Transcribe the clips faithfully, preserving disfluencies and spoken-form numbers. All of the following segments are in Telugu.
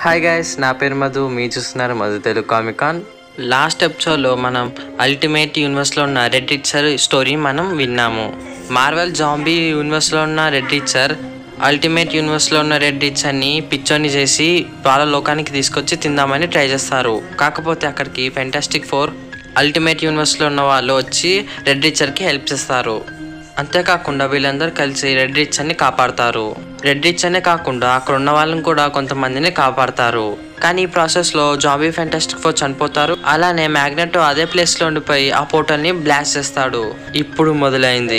హాయ్ గైస్, నా పేరు మధు. మీరు చూస్తున్నారు Madhu Telugu comic con. Last ఎపిసోడ్లో మనం అల్టిమేట్ యూనివర్స్లో ఉన్న రెడ్ రిచర్ స్టోరీ మనం విన్నాము. మార్వెల్ జాంబీ యూనివర్స్లో ఉన్న రెడ్ రిచర్ అల్టిమేట్ యూనివర్స్లో ఉన్న రెడ్ రిచర్ని పిచ్చోని చేసి వాళ్ళ లోకానికి తీసుకొచ్చి తిందామని ట్రై చేస్తారు. కాకపోతే అక్కడికి ఫెంటాస్టిక్ ఫోర్ అల్టిమేట్ యూనివర్స్లో ఉన్న వాళ్ళు వచ్చి రెడ్ రిచర్కి హెల్ప్ చేస్తారు. అంతేకాకుండా వీళ్ళందరూ కలిసి రెడ్ రిచర్ని కాపాడతారు. రెడ్ రిచర్నే కాకుండా అక్కడ ఉన్న వాళ్ళని కూడా కొంతమందిని కాపాడతారు. కానీ ఈ ప్రాసెస్లో జాంబీ ఫెంటాస్టిక్ ఫోర్ చనిపోతారు. అలానే మ్యాగ్నెటో అదే ప్లేస్లో ఉండిపోయి ఆ పోర్టల్ని బ్లాస్ట్ చేస్తాడు. ఇప్పుడు మొదలైంది.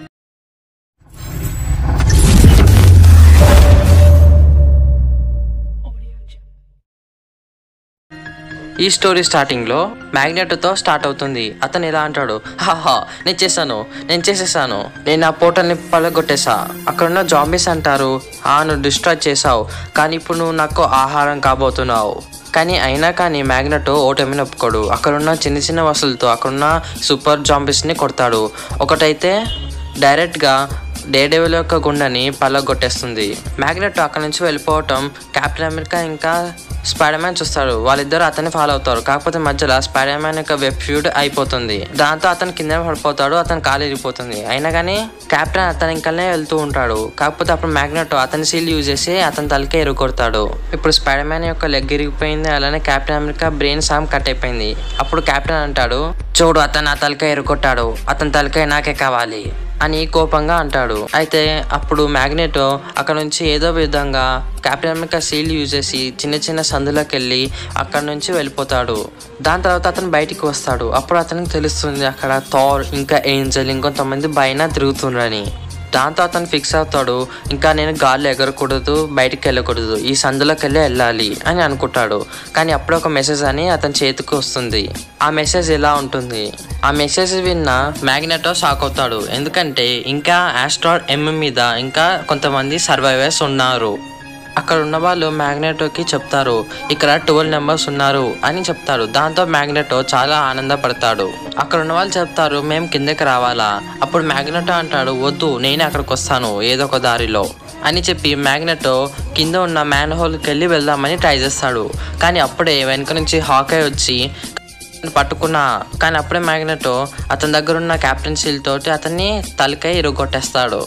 ఈ స్టోరీ స్టార్టింగ్లో మ్యాగ్నెటోతో స్టార్ట్ అవుతుంది. అతను ఇలా అంటాడు, హాహా నేను చేశాను నేను చేసేసాను నేను ఆ పోర్టల్ని పలగొట్టేసా. అక్కడున్న జాంబీస్ అంటారు, ఆ నువ్వు డిస్ట్రాయ్ చేసావు, కానీ ఇప్పుడు నువ్వు నాకు ఆహారం కాబోతున్నావు. కానీ అయినా కానీ మ్యాగ్నెటో ఓటమిని ఒప్పుకోడు. అక్కడున్న చిన్న చిన్న వస్తువులతో అక్కడున్న సూపర్ జాంబీస్ని కొడతాడు. ఒకటైతే డైరెక్ట్గా డేడెవిల్ యొక్క గుండెని పలగొట్టేస్తుంది. మ్యాగ్నెటో అక్కడ నుంచి వెళ్ళిపోవటం కెప్టెన్ అమెరికా ఇంకా స్పైడర్ మ్యాన్ చూస్తాడు. వాళ్ళిద్దరు అతన్ని ఫాలో అవుతారు. కాకపోతే మధ్యలో స్పైడర్ మ్యాన్ యొక్క వెబ్ ఫ్యూడ్ అయిపోతుంది. దాంతో అతను కింద పడిపోతాడు. అతను కాలు ఇరిగిపోతుంది. అయినా కానీ కెప్టెన్ అతని ఇంకనే వెళ్తూ ఉంటాడు. కాకపోతే అప్పుడు మ్యాగ్నెటో అతని సీల్ యూజ్ చేసి అతని తలకే ఇరుగొడతాడు. ఇప్పుడు స్పైడర్ మ్యాన్ యొక్క లెగ్ ఇరిగిపోయింది. అలానే కెప్టెన్ అమెరికా బ్రెయిన్ సామ్ కట్ అయిపోయింది. అప్పుడు కెప్టెన్ అంటాడు, చూడు అతను ఆ తలకాయ ఇరుగొట్టాడు, అతని తలకాయ నాకే కావాలి అని కోపంగా అంటాడు. అయితే అప్పుడు మ్యాగ్నెటో అక్కడ నుంచి ఏదో విధంగా కెప్టెన్ అమెరికా సీల్ యూజ్ చేసి చిన్న చిన్న సందులోకి వెళ్ళి అక్కడ నుంచి వెళ్ళిపోతాడు. దాని తర్వాత అతను బయటికి వస్తాడు. అప్పుడు అతనికి తెలుస్తుంది అక్కడ థార్ ఇంకా ఏంజెల్ ఇంకొంతమంది పైన తిరుగుతుండ్రని. దాంతో అతను ఫిక్స్ అవుతాడు, ఇంకా నేను గాల్లో ఎగరకూడదు, బయటికి వెళ్ళకూడదు, ఈ సందులోకి వెళ్ళి వెళ్ళాలి అని అనుకుంటాడు. కానీ అప్పుడు ఒక మెసేజ్ అని అతని చేతికి వస్తుంది. ఆ మెసేజ్ ఎలా ఉంటుంది? ఆ మెసేజ్ విన్న మ్యాగ్నెటో షాక్ అవుతాడు. ఎందుకంటే ఇంకా ఆస్ట్రాయిడ్ ఎమ్ మీద ఇంకా కొంతమంది సర్వైవర్స్ ఉన్నారు. అక్కడ ఉన్న వాళ్ళు మ్యాగ్నెటోకి చెప్తారు, ఇక్కడ ట్వెల్వ్ నెంబర్స్ ఉన్నారు అని చెప్తారు. దాంతో మ్యాగ్నెటో చాలా ఆనందపడతాడు. అక్కడ ఉన్న వాళ్ళు చెప్తారు, మేము కిందకి రావాలా? అప్పుడు మ్యాగ్నెటో అంటాడు, వద్దు నేనే అక్కడికి వస్తాను ఏదో ఒక దారిలో అని చెప్పి మ్యాగ్నెటో కింద ఉన్న మ్యాన్ హోల్కి వెళ్ళి వెళ్దామని ట్రై చేస్తాడు. కానీ అప్పుడే వెనక నుంచి హాకై వచ్చి పట్టుకున్నా. కానీ అప్పుడే మ్యాగ్నెటో అతని దగ్గర ఉన్న క్యాప్టెన్ సీల్ తోటి అతన్ని తలకై ఇరుగొట్టేస్తాడు.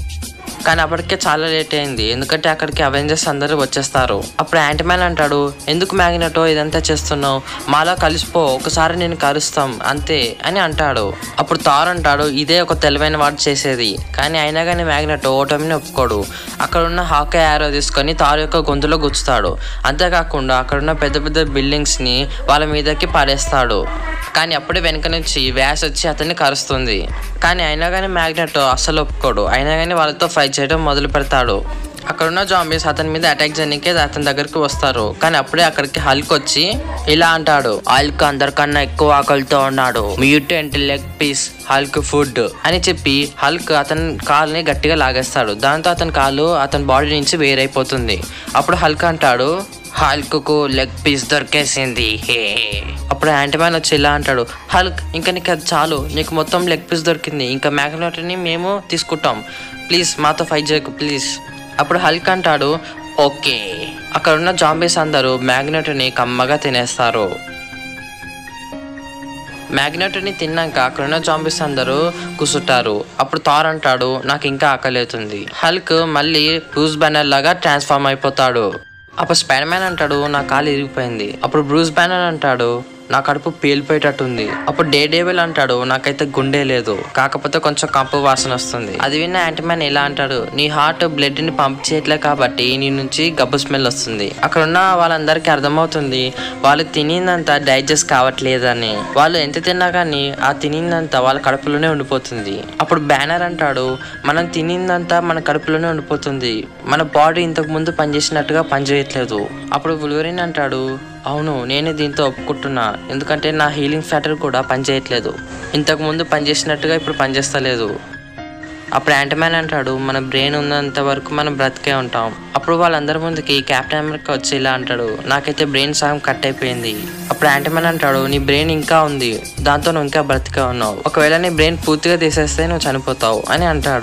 కానీ అప్పటికే చాలా లేట్ అయింది, ఎందుకంటే అక్కడికి అవెంజర్స్ అందరూ వచ్చేస్తారు. అప్పుడు యాంటీమ్యాన్ అంటాడు, ఎందుకు మ్యాగ్నెటో ఇదంతా చేస్తున్నావు, మాలో కలిసిపో, ఒకసారి నేను కలుస్తాం అంతే అని అంటాడు. అప్పుడు థార్ అంటాడు, ఇదే ఒక తెలివైన వాడు చేసేది. కానీ అయినా కానీ మ్యాగ్నెటో ఓటమిని ఒప్పుకోడు. అక్కడున్న హాకై యారో తీసుకొని థార్ యొక్క గొంతులో గుచ్చుతాడు. అంతేకాకుండా అక్కడున్న పెద్ద పెద్ద బిల్డింగ్స్ని వాళ్ళ మీదకి పడేస్తాడు. కానీ అప్పుడే వెనక నుంచి వ్యాస్ వచ్చి అతన్ని కరుస్తుంది. కానీ అయినా కానీ మ్యాగ్నెటో అస్సలు ఒప్పుకోడు. అయినా కానీ వాళ్ళతో ఫైట్ చేయడం మొదలు పెడతాడు. అక్కడున్న జాంబీస్ అతని మీద అటాక్ చేయడానికి అతని దగ్గరికి వస్తారు. కానీ అప్పుడే అక్కడికి హల్క్ వచ్చి ఇలా అంటాడు, హల్క్ అందరికన్నా ఎక్కువ ఆకలితో ఉన్నాడు, mutant leg piece Hulk food అని చెప్పి హల్క్ అతని కాలుని గట్టిగా లాగేస్తాడు. దాంతో అతని కాలు అతని బాడీ నుంచి వేరైపోతుంది. అప్పుడు హల్క్ అంటాడు, హల్క్ కు లెగ్ పీస్ దొరికేసింది హే. అప్పుడు యాంటీమ్యాన్ వచ్చి ఇలా అంటాడు, హల్క్ ఇంకా నీకు అది చాలు, నీకు మొత్తం లెగ్ పీస్ దొరికింది, ఇంకా మ్యాగ్నెటోని మేము తీసుకుంటాం, ప్లీజ్ మాతో ఫైట్ చేయకు ప్లీజ్. అప్పుడు హల్క్ అంటాడు, ఓకే. అక్కడ ఉన్న జాంబీస్ అందరూ మ్యాగ్నెటోని కమ్మగా తినేస్తారు. మ్యాగ్నెటోని తిన్నాక అక్కడున్న జాంబీస్ అందరూ కూసుంటారు. అప్పుడు థార్ అంటాడు, నాకు ఇంకా ఆకలితుంది. హల్క్ మళ్ళీ బ్రూస్ బ్యానర్ లాగా ట్రాన్స్ఫార్మ్ అయిపోతాడు. అప్పుడు స్పైడర్ మ్యాన్ అంటాడు, నా కాలు ఇరిగిపోయింది. అప్పుడు బ్రూస్ బ్యానర్ అంటాడు, నా కడుపు పేలిపోయేటట్టుంది. అప్పుడు డేడెవిల్ అంటాడు, నాకైతే గుండె లేదు, కాకపోతే కొంచెం కంపు వాసన వస్తుంది. అది విన్న యాంటీమ్యాన్ ఇలా అంటాడు, నీ హార్ట్ బ్లడ్ ని పంప్ చేయట్లే కాబట్టి నీ నుంచి గబ్బు స్మెల్ వస్తుంది. అక్కడ ఉన్న వాళ్ళందరికీ అర్థమవుతుంది వాళ్ళు తినిందంతా డైజెస్ట్ కావట్లేదని. వాళ్ళు ఎంత తిన్నా కానీ ఆ తినిందంతా వాళ్ళ కడుపులోనే ఉండిపోతుంది. అప్పుడు బ్యానర్ అంటాడు, మనం తినిందంతా మన కడుపులోనే ఉండిపోతుంది, మన బాడీ ఇంతకు ముందు పనిచేసినట్టుగా పనిచేయట్లేదు. అప్పుడు వుల్వరిన్ అంటాడు, అవును నేనే దీంతో ఒప్పుకుంటున్నా, ఎందుకంటే నా హీలింగ్ ఫ్యాక్టర్ కూడా పనిచేయట్లేదు, ఇంతకు ముందు పనిచేసినట్టుగా ఇప్పుడు పనిచేస్తలేదు. అప్పుడు యాంటీమ్యాన్ అంటాడు, మన బ్రెయిన్ ఉన్నంత వరకు మనం బ్రతికే ఉంటాం. అప్పుడు వాళ్ళందరి ముందుకి కెప్టెన్ అమెరికా వచ్చి ఇలా అంటాడు, నాకైతే బ్రెయిన్ సగం కట్ అయిపోయింది. అప్పుడు యాంటీమ్యాన్ అంటాడు, నీ బ్రెయిన్ ఇంకా ఉంది, దాంతో నువ్వు ఇంకా బ్రతికే ఉన్నావు, ఒకవేళ నీ బ్రెయిన్ పూర్తిగా తీసేస్తే నువ్వు చనిపోతావు అని అంటాడు.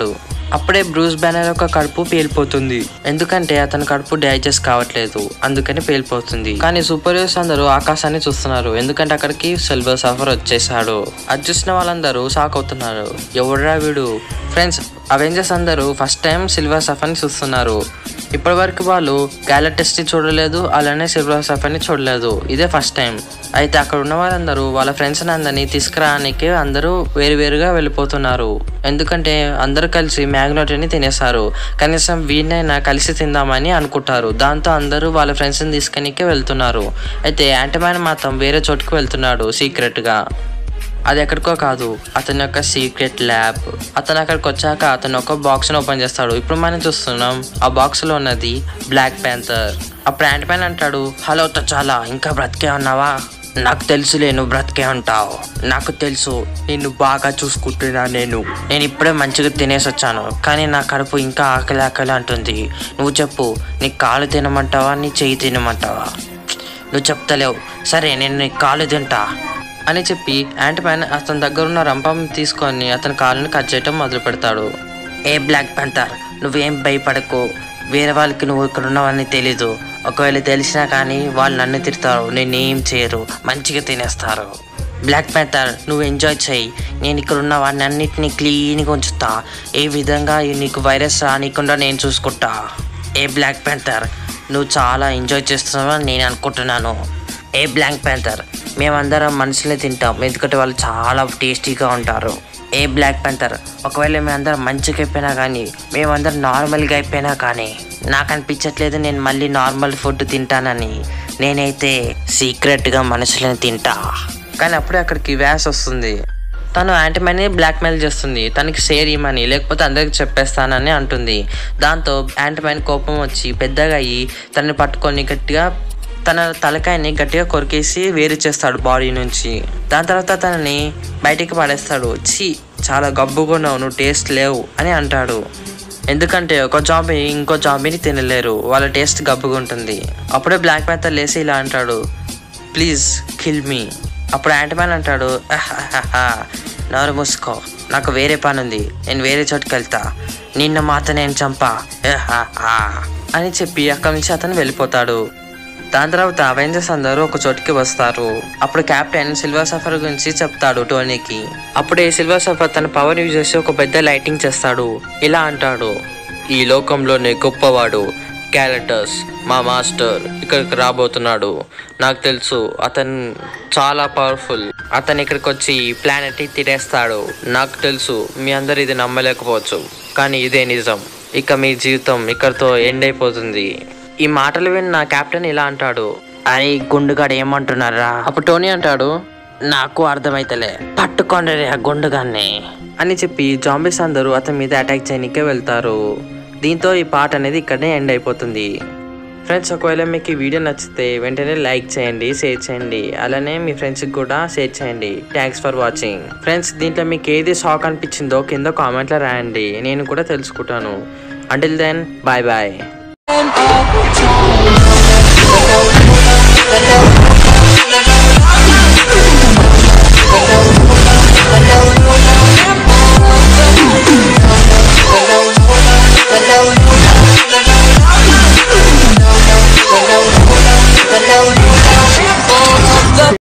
అప్పుడే బ్రూస్ బ్యానర్ యొక్క కడుపు పేలిపోతుంది. ఎందుకంటే అతని కడుపు డైజెస్ట్ కావట్లేదు, అందుకని పేలిపోతుంది. కానీ సూపర్ హీరోస్ అందరూ ఆకాశాన్ని చూస్తున్నారు, ఎందుకంటే అక్కడికి సిల్వర్ సర్ఫర్ వచ్చేసాడు. అది చూసిన వాళ్ళందరూ షాక్ అవుతున్నారు, ఎవడ్రా వీడు. ఫ్రెండ్స్, అవెంజర్స్ అందరూ ఫస్ట్ టైం సిల్వర్ సర్ఫర్ని చూస్తున్నారు. ఇప్పటి వరకు వాళ్ళు గ్యాలక్టస్ ని చూడలేదు, అలానే సిల్వర్ సర్ఫర్ ని చూడలేదు, ఇదే ఫస్ట్ టైం. అయితే అక్కడ ఉన్న వాళ్ళందరూ వాళ్ళ ఫ్రెండ్స్ అందరినీ తీసుకురానికి అందరూ వేరు వేరుగా వెళ్ళిపోతున్నారు. ఎందుకంటే అందరూ కలిసి మ్యాగ్నెట్ని తినేశారు, కనీసం వీడినైనా కలిసి తిందామని అనుకుంటారు. దాంతో అందరూ వాళ్ళ ఫ్రెండ్స్ని తీసుకునికే వెళ్తున్నారు. అయితే యాంటీమ్యాన్ మాత్రం వేరే చోటుకు వెళ్తున్నాడు సీక్రెట్గా. అది ఎక్కడికో కాదు, అతని యొక్క సీక్రెట్ ల్యాబ్. అతను అక్కడికి వచ్చాక అతను ఒక బాక్స్ని ఓపెన్ చేస్తాడు. ఇప్పుడు మనం చూస్తున్నాం ఆ బాక్స్లో ఉన్నది బ్లాక్ ప్యాంథర్. అప్పుడు యాంటీమ్యాన్ అంటాడు, హలో తచాలా, ఇంకా బ్రతికే ఉన్నావా? నాకు తెలుసులే నువ్వు బ్రతికే ఉంటావు, నాకు తెలుసు నిన్ను బాగా చూసుకుంటున్నా. నేను నేను ఇప్పుడే మంచిగా తినేసి వచ్చాను, కానీ నా కడుపు ఇంకా ఆకలి ఆకలి అంటుంది. నువ్వు చెప్పు, నీ కాలు తినమంటావా, నీ చెయ్యి తినమంటావా? నువ్వు చెప్తలేవు, సరే నేను నీ కాలు తింటా అని చెప్పి యాంటీమ్యాన్ అతని దగ్గర ఉన్న రంపం తీసుకొని అతని కాలుని కట్ చేయటం మొదలు పెడతాడు. ఏ బ్లాక్ ప్యాంథర్, నువ్వేం భయపడకు, వేరే వాళ్ళకి నువ్వు ఇక్కడ ఉన్నావని తెలీదు. ఒకవేళ తెలిసినా కానీ వాళ్ళు నన్ను తిడతారు, నేనేం చేయరు, మంచిగా తినేస్తారు. బ్లాక్ ప్యాంథర్, నువ్వు ఎంజాయ్ చేయి, నేను ఇక్కడ ఉన్న వాడిని అన్నిటినీ క్లీన్గా ఉంచుతా, ఏ విధంగా నీకు వైరస్ రానికుండా నేను చూసుకుంటా. ఏ బ్లాక్ ప్యాంథర్, నువ్వు చాలా ఎంజాయ్ చేస్తున్నావని నేను అనుకుంటున్నాను. ఏ బ్లాక్ ప్యాంథర్, మేమందరం మనుషుల్ని తింటాం, ఎందుకంటే వాళ్ళు చాలా టేస్టీగా ఉంటారు. ఏ బ్లాక్ ప్యాంథర్, ఒకవేళ మేమందరం మంచిగా అయిపోయినా కానీ, మేమందరం నార్మల్గా అయిపోయినా కానీ, నాకు అనిపించట్లేదు నేను మళ్ళీ నార్మల్ ఫుడ్ తింటానని. నేనైతే సీక్రెట్గా మనుషులని తింటా. కానీ అప్పుడే అక్కడికి వ్యాస్ వస్తుంది. తను యాంటీమ్యాన్ని బ్లాక్మెయిల్ చేస్తుంది, తనకి షేర్ ఇవ్వమని, లేకపోతే అందరికి చెప్పేస్తానని అంటుంది. దాంతో యాంటీమ్యాన్ కోపం వచ్చి పెద్దగా అయ్యి తనని పట్టుకొని గట్టిగా తన తలకాయని గట్టిగా కొరికేసి వేరు చేస్తాడు బాడీ నుంచి. దాని తర్వాత తనని బయటికి పడేస్తాడు. ఛీ, చాలా గబ్బుగా ఉన్నావు, నువ్వు టేస్ట్ లేవు అని అంటాడు. ఎందుకంటే ఒక జాంబీ ఇంకో జాంబీని తినలేరు, వాళ్ళ టేస్ట్ గబ్బుగా ఉంటుంది. అప్పుడే బ్లాక్ ప్యాంథర్ లేసి ఇలా అంటాడు, ప్లీజ్ కిల్ మీ. అప్పుడు యాంటీమ్యాన్ అంటాడు, నోరు మూసుకో, నాకు వేరే పని ఉంది, నేను వేరే చోటుకి వెళ్తా, నిన్న మాత నేను చంపా అని చెప్పి అక్కడి నుంచి అతను వెళ్ళిపోతాడు. దాని తర్వాత అవెంజర్స్ అందరూ ఒక చోటికి వస్తారు. అప్పుడు కెప్టెన్ సిల్వర్ సర్ఫర్ గురించి చెప్తాడు టోనీకి. అప్పుడే సిల్వర్ సర్ఫర్ తన పవర్ యూజ్ చేసి ఒక పెద్ద లైటింగ్ చేస్తాడు. ఇలా అంటాడు, ఈ లోకంలోనే గొప్పవాడు గ్యాలక్టస్, మా మాస్టర్ ఇక్కడికి రాబోతున్నాడు. నాకు తెలుసు అతను చాలా పవర్ఫుల్, అతను ఇక్కడికి వచ్చి ప్లానెట్ని తినేస్తాడు. నాకు తెలుసు మీ అందరు ఇది నమ్మలేకపోవచ్చు, కానీ ఇదే నిజం. ఇక మీ జీవితం ఇక్కడితో ఎండ్ అయిపోతుంది. ఈ మాటలు విన్న కెప్టెన్ ఇలా అంటాడు, అరే గుండుగాడు ఏమంటున్నారా? అప్పుడు టోనీ అంటాడు, నాకు అర్థమైతలే, పట్టుకోండి ఆ గుండుగాన్ని అని చెప్పి జాంబీస్ అందరూ అతని మీద అటాక్ చేయడానికే వెళ్తారు. దీంతో ఈ పార్ట్ అనేది ఇక్కడనే ఎండ్ అయిపోతుంది. ఫ్రెండ్స్, ఒకవేళ మీకు ఈ వీడియో నచ్చితే వెంటనే లైక్ చేయండి, షేర్ చేయండి, అలానే మీ ఫ్రెండ్స్కి కూడా షేర్ చేయండి. Thanks for watching. ఫ్రెండ్స్, దీంట్లో మీకు ఏది షాక్ అనిపించిందో కింద కామెంట్లో రాయండి, నేను కూడా తెలుసుకుంటాను. Until then, bye bye.